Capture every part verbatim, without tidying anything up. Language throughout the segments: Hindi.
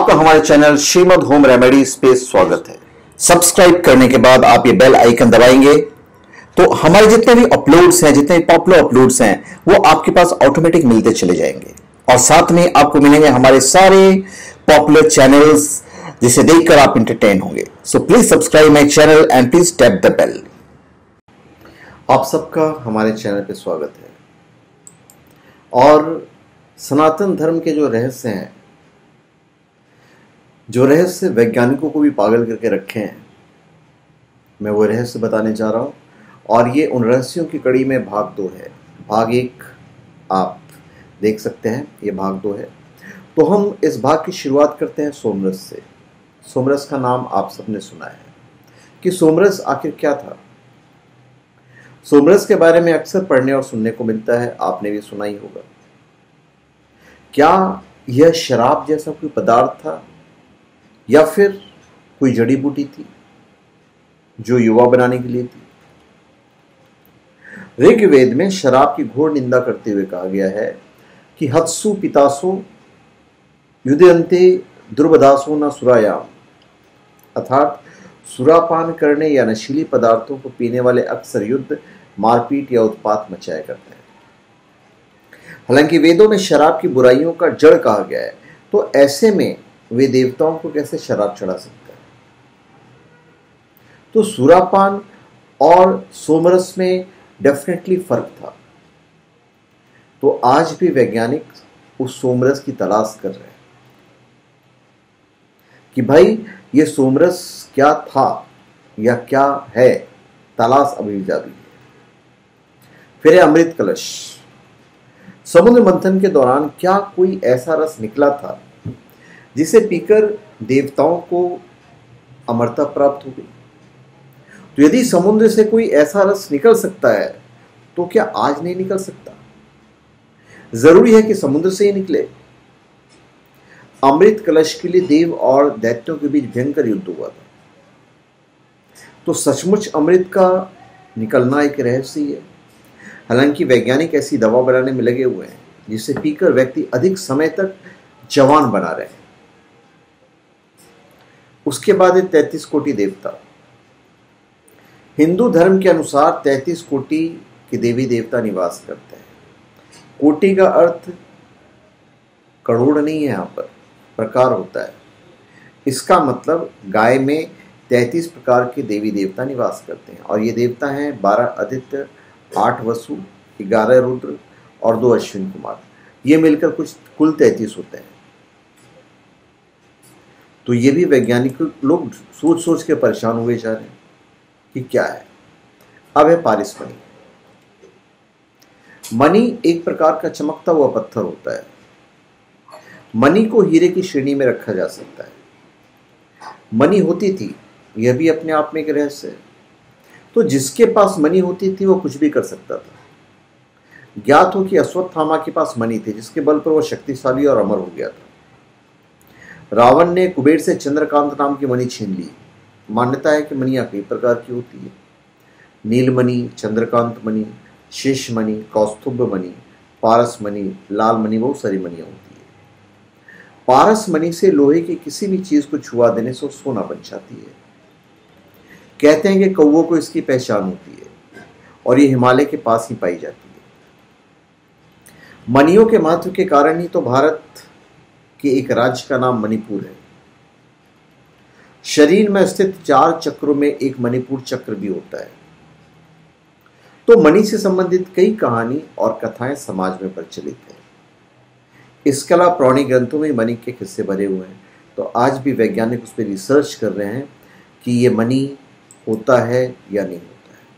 आपका हमारे चैनल श्रीमद होम रेमेडीज पे स्वागत है। सब्सक्राइब करने के बाद आप ये बेल आइकन दबाएंगे तो हमारे जितने भी अपलोड्स हैं, जितने भी पॉपुलर अपलोड्स हैं, वो आपके पास ऑटोमेटिक मिलते चले जाएंगे। और साथ में आपको मिलेंगे हमारे सारे पॉपुलर चैनल्स जिसे देखकर आप एंटरटेन होंगे। So please subscribe my channel and please tap the bell. आप सबका हमारे चैनल पे स्वागत है। और सनातन धर्म के जो रहस्य हैं, जो रहस्य वैज्ञानिकों को भी पागल करके रखे हैं, मैं वो रहस्य बताने जा रहा हूँ। और ये उन रहस्यों की कड़ी में भाग दो है। भाग एक आप देख सकते हैं, ये भाग दो है। तो हम इस भाग की शुरुआत करते हैं सोमरस से। सोमरस का नाम आप सबने सुना है कि सोमरस आखिर क्या था। सोमरस के बारे में अक्सर पढ़ने और सुनने को मिलता है, आपने भी सुना ही होगा। क्या यह शराब जैसा कोई पदार्थ था या फिर कोई जड़ी बूटी थी जो युवा बनाने के लिए थी? ऋग्वेद में शराब की घोर निंदा करते हुए कहा गया है कि हत्सु पितासो युध्यन्ते दुर्बदासो न सुरायाम, अर्थात सुरापान करने या नशीली पदार्थों को पीने वाले अक्सर युद्ध, मारपीट या उत्पात मचाया करते हैं। हालांकि वेदों में शराब की बुराइयों का जड़ कहा गया है, तो ऐसे में वे देवताओं को कैसे शराब चढ़ा सकता है? तो सुरापान और सोमरस में डेफिनेटली फर्क था। तो आज भी वैज्ञानिक उस सोमरस की तलाश कर रहे हैं कि भाई ये सोमरस क्या था या क्या है, तलाश अभी भी जारी है। फिर है अमृत कलश। समुद्र मंथन के दौरान क्या कोई ऐसा रस निकला था जिसे पीकर देवताओं को अमरता प्राप्त हो गई? तो यदि समुद्र से कोई ऐसा रस निकल सकता है तो क्या आज नहीं निकल सकता? जरूरी है कि समुद्र से ही निकले? अमृत कलश के लिए देव और दैत्यों के बीच भयंकर युद्ध हुआ था। तो सचमुच अमृत का निकलना एक रहस्य ही है। हालांकि वैज्ञानिक ऐसी दवा बनाने में लगे हुए हैं जिसे पीकर व्यक्ति अधिक समय तक जवान बना रहे हैं। उसके बाद है तैंतीस कोटि देवता। हिंदू धर्म के अनुसार तैंतीस कोटि के देवी देवता निवास करते हैं। कोटि का अर्थ करोड़ नहीं है, यहाँ पर प्रकार होता है। इसका मतलब गाय में तैंतीस प्रकार के देवी देवता निवास करते हैं। और ये देवता हैं बारह आदित्य, आठ वसु, ग्यारह रुद्र और दो अश्विन कुमार। ये मिलकर कुछ कुल तैंतीस होते हैं। तो ये भी वैज्ञानिक लोग सोच सोच के परेशान हुए जा रहे हैं कि क्या है। अब है पारिस मणि। मणि एक प्रकार का चमकता हुआ पत्थर होता है। मणि को हीरे की श्रेणी में रखा जा सकता है। मणि होती थी, यह भी अपने आप में एक रहस्य है। तो जिसके पास मणि होती थी वो कुछ भी कर सकता था। ज्ञात हो कि अश्वत्थामा के पास मणि थे जिसके बल पर वो शक्तिशाली और अमर हो गया था। रावण ने कुबेर से चंद्रकांत नाम की मणि छीन ली। मान्यता है कि मणियां कई प्रकार की होती है। नीलमणि, चंद्रकांत मणि, शेष मणि, कौस्तुभ मणि, पारस मणि, लाल मणि, बहुत सारी मणियां होती है। पारस मणि से लोहे की किसी भी चीज को छुआ देने से सोना बन जाती है। कहते हैं कि कौवों को इसकी पहचान होती है और ये हिमालय के पास ही पाई जाती है। मणियों के महत्व के कारण ही तो भारत के एक राज्य का नाम मणिपुर है। शरीर में स्थित चार चक्रों में एक मणिपुर चक्र भी होता है। तो मणि से संबंधित कई कहानी और कथाएं समाज में प्रचलित है। इसके अलावा पौराणिक ग्रंथों में मणि के किस्से भरे हुए हैं। तो आज भी वैज्ञानिक उस पर रिसर्च कर रहे हैं कि ये मणि होता है या नहीं होता है।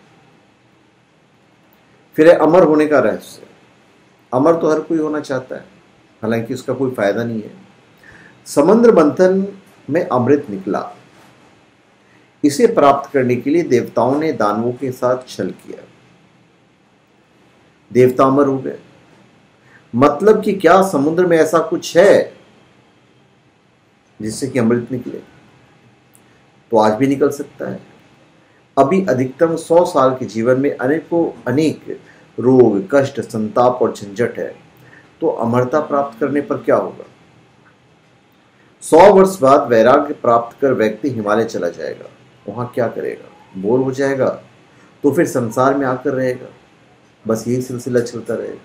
फिर है अमर होने का रहस्य। अमर तो हर कोई होना चाहता है, हालांकि उसका कोई फायदा नहीं है। समुद्र मंथन में अमृत निकला। इसे प्राप्त करने के लिए देवताओं ने दानवों के साथ छल किया। देवता अमर हो गए। मतलब कि क्या समुद्र में ऐसा कुछ है जिससे कि अमृत निकले? तो आज भी निकल सकता है। अभी अधिकतम सौ साल के जीवन में अनेकों अनेक रोग, कष्ट, संताप और झंझट है। तो अमरता प्राप्त करने पर क्या होगा? सौ वर्ष बाद वैराग्य प्राप्त कर व्यक्ति हिमालय चला जाएगा। वहां क्या करेगा? बोर हो जाएगा तो फिर संसार में आकर रहेगा। बस यही सिलसिला चलता रहेगा।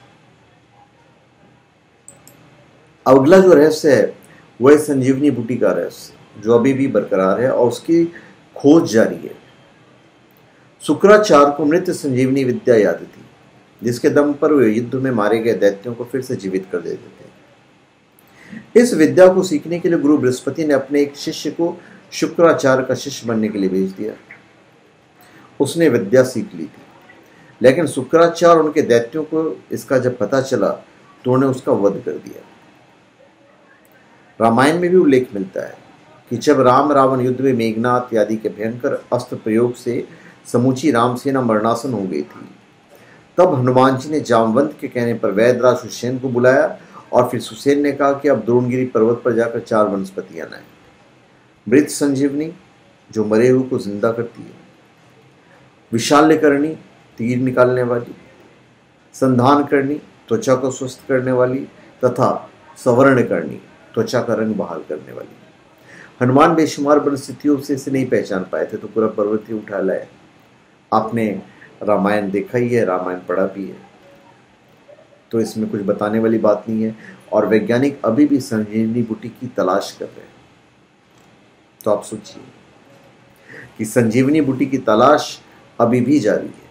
अगला जो रहस्य है वह संजीवनी बूटी का रहस्य, जो अभी भी बरकरार है और उसकी खोज जारी है। शुक्राचार्य को मृत संजीवनी विद्या याद थी, जिसके दम पर वे युद्ध में मारे गए दैत्यों को फिर से जीवित कर देते थे। इस विद्या को सीखने के लिए गुरु बृहस्पति ने अपने एक शिष्य को शुक्राचार्य का शिष्य बनने के लिए भेज दिया। उसने विद्या सीख ली थी, लेकिन शुक्राचार्य उनके दैत्यों को इसका जब पता चला तो उन्होंने उसका वध कर दिया। रामायण में भी उल्लेख मिलता है कि जब राम रावण युद्ध में मेघनाथ आदि के भयंकर अस्त्र प्रयोग से समूची रामसेना मरणासन हो गई थी, तब हनुमान जी ने जामवंत के कहने पर वैदराज सुसेन को बुलाया और फिर सुसेन ने कहा कि अब द्रोणगिरी पर्वत पर जाकर चार वनस्पतियां लाएं। मृत संजीवनी जो मरे हुए को जिंदा करती है, विशाल्य करनी तीर निकालने वाली, संधान करनी त्वचा को स्वस्थ करने वाली तथा सवर्ण करनी त्वचा का रंग बहाल करने वाली। हनुमान बेशुमार परिस्थितियों से इसे नहीं पहचान पाए थे तो पूरा पर्वत ही उठा लाए। आपने रामायण देखा ही है, रामायण पढ़ा भी है, तो इसमें कुछ बताने वाली बात नहीं है। और वैज्ञानिक अभी भी संजीवनी बूटी की तलाश कर रहे हैं। तो आप सोचिए कि संजीवनी बूटी की तलाश अभी भी जारी है।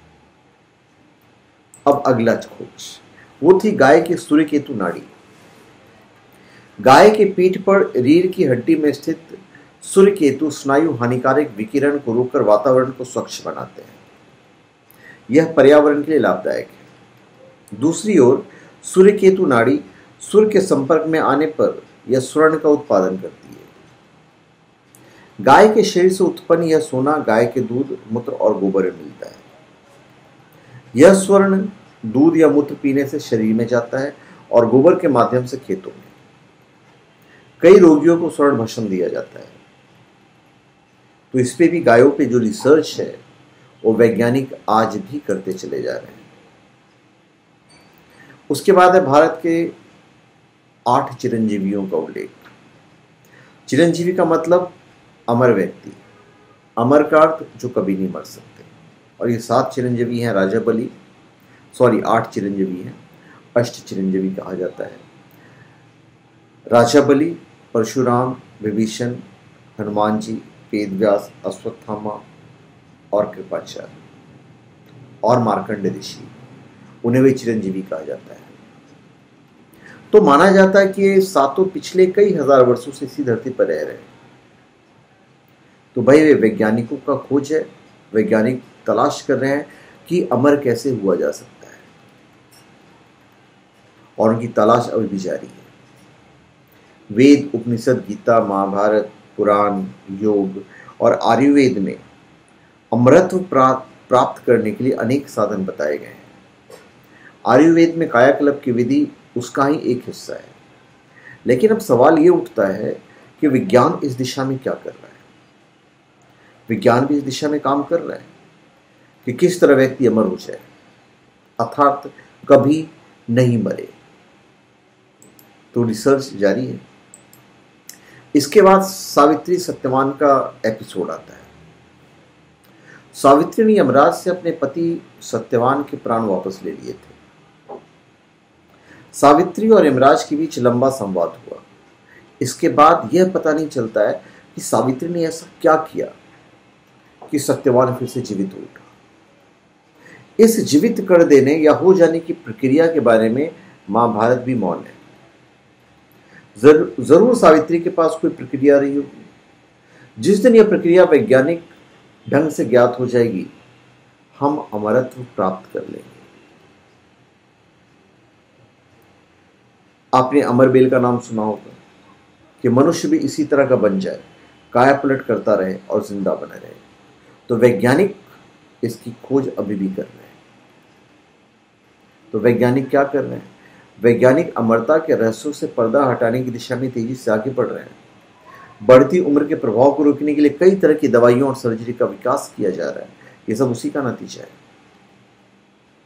अब अगला खोज वो थी गाय की सूर्यकेतु नाड़ी। गाय के पीठ पर रीढ़ की हड्डी में स्थित सूर्यकेतु स्नायु हानिकारक विकिरण को रोककर वातावरण को स्वच्छ बनाते हैं। यह पर्यावरण के लिए लाभदायक है। दूसरी ओर सूर्यकेतु नाड़ी सूर्य के संपर्क में आने पर यह स्वर्ण का उत्पादन करती है। गाय के शरीर से उत्पन्न यह सोना गाय के दूध, मूत्र और गोबर में मिलता है। यह स्वर्ण दूध या मूत्र पीने से शरीर में जाता है और गोबर के माध्यम से खेतों में। कई रोगियों को स्वर्ण भस्म दिया जाता है। तो इस पे भी गायों पे जो रिसर्च है वो वैज्ञानिक आज भी करते चले जा रहे हैं। उसके बाद है भारत के आठ चिरंजीवियों का उल्लेख। चिरंजीवी का मतलब अमर व्यक्ति, अमर का अर्थ जो कभी नहीं मर सकते। और ये सात चिरंजीवी हैं। राजा बलि सॉरी आठ चिरंजीवी हैं, अष्ट चिरंजीवी कहा जाता है। राजा बलि, परशुराम, विभीषण, हनुमान जी, वेदव्यास, अश्वत्थामा और कृपाचार्य और मार्कंड ऋषि, उन्हें भी चिरंजीवी कहा जाता है। तो माना जाता है कि ये सातों पिछले कई हजार वर्षों से इसी धरती पर रह रहे हैं। तो भाई वे वैज्ञानिकों का खोज है। वैज्ञानिक तलाश कर रहे हैं कि अमर कैसे हुआ जा सकता है और उनकी तलाश अभी भी जारी है। वेद, उपनिषद, गीता, महाभारत, पुराण, योग और आयुर्वेद में अमरत्व प्राप्त करने के लिए अनेक साधन बताए गए हैं। आयुर्वेद में कायाकल्प की विधि उसका ही एक हिस्सा है। लेकिन अब सवाल ये उठता है कि विज्ञान इस दिशा में क्या कर रहा है। विज्ञान भी इस दिशा में काम कर रहा है कि किस तरह व्यक्ति अमर हो जाए, अर्थात कभी नहीं मरे। तो रिसर्च जारी है। इसके बाद सावित्री सत्यवान का एपिसोड आता है। सावित्री ने यमराज से अपने पति सत्यवान के प्राण वापस ले लिए थे। सावित्री और यमराज के बीच लंबा संवाद हुआ। इसके बाद यह पता नहीं चलता है कि सावित्री ने ऐसा क्या किया कि सत्यवान फिर से जीवित हो उठा। इस जीवित कर देने या हो जाने की प्रक्रिया के बारे में महाभारत भी मौन है। जर, जरूर सावित्री के पास कोई प्रक्रिया रही होगी। जिस दिन यह प्रक्रिया वैज्ञानिक ढंग से ज्ञात हो जाएगी, हम अमरत्व प्राप्त कर लेंगे। आपने अमरबेल का नाम सुना होगा कि मनुष्य भी इसी तरह का बन जाए, काया पलट करता रहे और जिंदा बना रहे। तो वैज्ञानिक इसकी खोज अभी भी कर रहे हैं। तो वैज्ञानिक क्या कर रहे हैं? वैज्ञानिक अमरता के रहस्यों से पर्दा हटाने की दिशा में तेजी से आगे बढ़ रहे हैं। बढ़ती उम्र के प्रभाव को रोकने के लिए कई तरह की दवाइयों और सर्जरी का विकास किया जा रहा है। ये सब उसी का नतीजा है।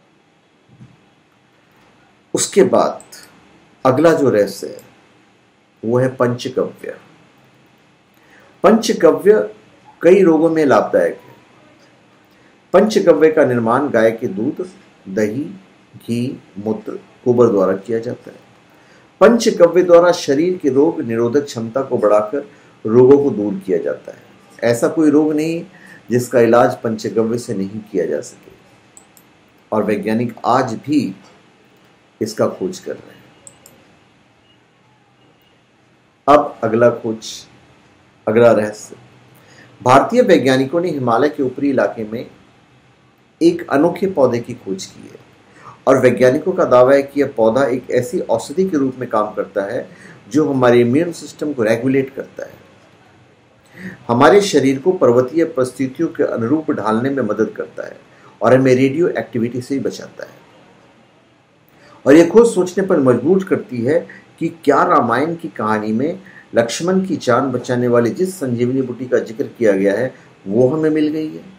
उसके बाद अगला जो रहस्य है वो है पंचगव्य। पंचगव्य कई रोगों में लाभदायक है। पंचगव्य का निर्माण गाय के दूध, दही, घी, मूत्र, गोबर द्वारा किया जाता है। पंचगव्य द्वारा शरीर की रोग निरोधक क्षमता को बढ़ाकर रोगों को दूर किया जाता है। ऐसा कोई रोग नहीं जिसका इलाज पंचगव्य से नहीं किया जा सके, और वैज्ञानिक आज भी इसका खोज कर रहे हैं। अब अगला खोज, अगला रहस्य। भारतीय वैज्ञानिकों ने हिमालय के ऊपरी इलाके में एक अनोखे पौधे की खोज की है, और वैज्ञानिकों का दावा है कि यह पौधा एक ऐसी औषधि के रूप में काम करता है जो हमारे इम्यून सिस्टम को रेगुलेट करता है, हमारे शरीर को पर्वतीय परिस्थितियों के अनुरूप ढालने में मदद करता है, और हमें रेडियो एक्टिविटी से ही बचाता है। और यह खोज सोचने पर मजबूर करती है कि क्या रामायण की कहानी में लक्ष्मण की जान बचाने वाली जिस संजीवनी बूटी का जिक्र किया गया है वो हमें मिल गई है।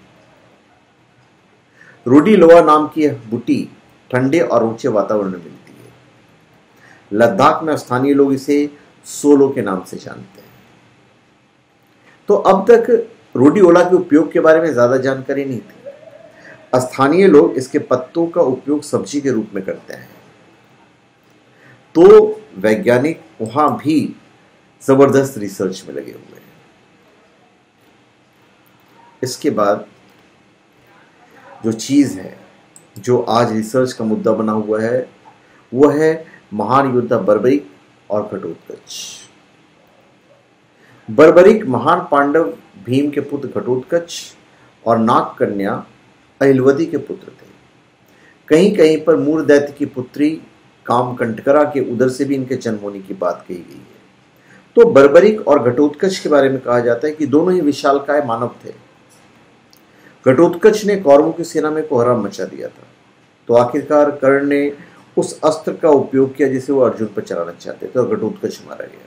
रूडीलोआ नाम की यह बूटी ठंडे और ऊंचे वातावरण में मिलती है। लद्दाख में स्थानीय लोग इसे सोलो के नाम से जानते हैं। तो अब तक रूडीओला के उपयोग के बारे में ज्यादा जानकारी नहीं थी। स्थानीय लोग इसके पत्तों का उपयोग सब्जी के रूप में करते हैं। तो वैज्ञानिक वहां भी जबरदस्त रिसर्च में लगे हुए हैं। इसके बाद जो चीज है जो आज रिसर्च का मुद्दा बना हुआ है वो है महान योद्धा बर्बरिक और घटोत्कच। बर्बरिक महान पांडव भीम के पुत्र घटोत्कच और नाग कन्या अहिलवती के पुत्र थे। कहीं कहीं पर मूर दैत्य की पुत्री कामकंटकरा के उदर से भी इनके जन्म होने की बात कही गई है। तो बर्बरिक और घटोत्कच के बारे में कहा जाता है कि दोनों ही विशालकाय मानव थे। घटोत्कच ने कौरवों की सेना में कोहराम मचा दिया था, तो आखिरकार कर्ण ने उस अस्त्र का उपयोग किया जिसे वो अर्जुन पर चलाना चाहते थे, और घटोत्कच मारा गया।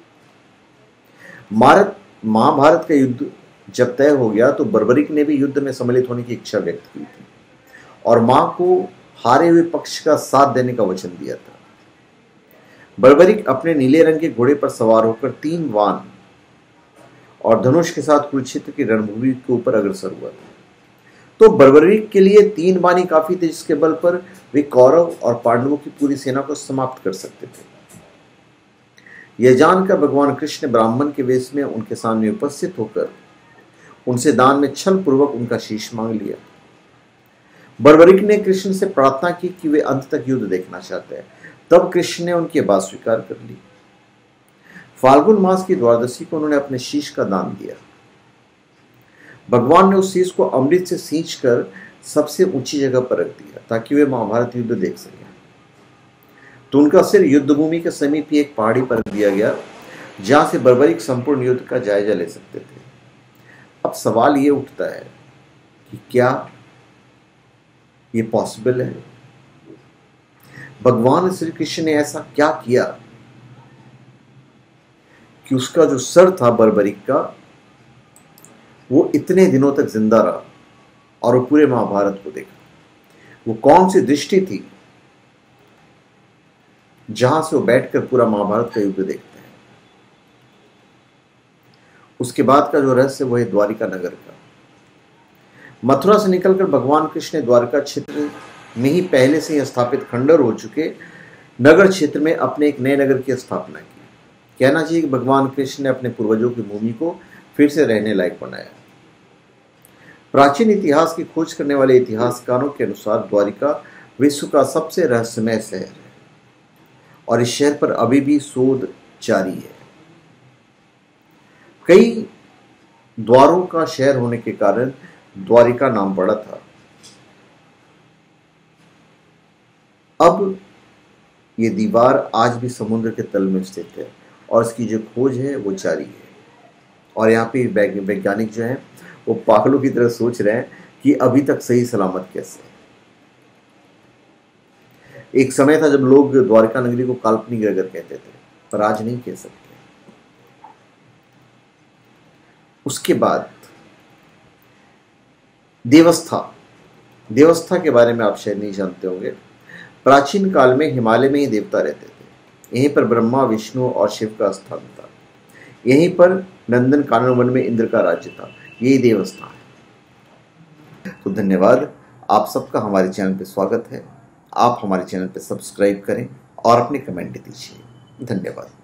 भारत महाभारत का युद्ध जब तय हो गया तो बर्बरिक ने भी युद्ध में सम्मिलित होने की इच्छा व्यक्त की थी, और मां को हारे हुए पक्ष का साथ देने का वचन दिया था। बर्बरिक अपने नीले रंग के घोड़े पर सवार होकर तीन वान और धनुष के साथ कुरुक्षेत्र की रणभूमि के ऊपर अग्रसर हुआ था। तो बर्बरिक के लिए तीन वाणी काफी थे, जिसके बल पर वे कौरव और पांडवों की पूरी सेना को समाप्त कर सकते थे। यह जानकर भगवान कृष्ण ने ब्राह्मण के वेश में उनके सामने उपस्थित होकर उनसे दान में छल पूर्वक उनका शीश मांग लिया। बर्बरिक ने कृष्ण से प्रार्थना की कि वे अंत तक युद्ध देखना चाहते हैं। तब कृष्ण ने उनकी बात स्वीकार कर ली। फाल्गुन मास की द्वादशी को उन्होंने अपने शीश का दान दिया। भगवान ने उस शीश को अमृत से सींचकर सबसे ऊंची जगह पर रख दिया ताकि वे महाभारत युद्ध देख सकें। तो उनका सिर युद्धभूमि के समीप ही एक पहाड़ी पर दिया गया, जहां से बर्बरिक संपूर्ण युद्ध का जायजा ले सकते थे। अब सवाल ये उठता है कि क्या ये पॉसिबल है? भगवान श्री कृष्ण ने ऐसा क्या किया कि उसका जो सर था बर्बरिक का वो इतने दिनों तक जिंदा रहा और वो पूरे महाभारत को देखा? वो कौन सी दृष्टि थी जहां से वो बैठकर पूरा महाभारत का युद्ध देखते हैं? उसके बाद का जो रहस्य वो है द्वारिका नगर का। मथुरा से निकलकर भगवान कृष्ण ने द्वारका क्षेत्र में ही पहले से ही स्थापित खंडर हो चुके नगर क्षेत्र में अपने एक नए नगर की स्थापना की। कहना चाहिए कि भगवान कृष्ण ने अपने पूर्वजों की भूमि को फिर से रहने लायक बनाया। प्राचीन इतिहास की खोज करने वाले इतिहासकारों के अनुसार द्वारिका विश्व का सबसे रहस्यमय शहर है और इस शहर पर अभी भी शोध जारी है। कई द्वारों का शहर होने के कारण द्वारिका नाम पड़ा था। अब ये दीवार आज भी समुद्र के तल में स्थित है और इसकी जो खोज है वो जारी है। और यहाँ पे वैज्ञानिक जो हैं वो पागलों की तरह सोच रहे हैं कि अभी तक सही सलामत कैसे है। एक समय था जब लोग द्वारका नगरी को काल्पनिक नगर कहते थे, पर आज नहीं कह सकते। उसके बाद देवस्था देवस्था के बारे में आप शायद नहीं जानते होंगे। प्राचीन काल में हिमालय में ही देवता रहते थे। यहीं पर ब्रह्मा, विष्णु और शिव का स्थान था। यहीं पर नंदन कानन वन में इंद्र का राज्य था। यही देवस्थान है। तो धन्यवाद, आप सबका हमारे चैनल पे स्वागत है। आप हमारे चैनल पे सब्सक्राइब करें और अपने कमेंट दीजिए। धन्यवाद।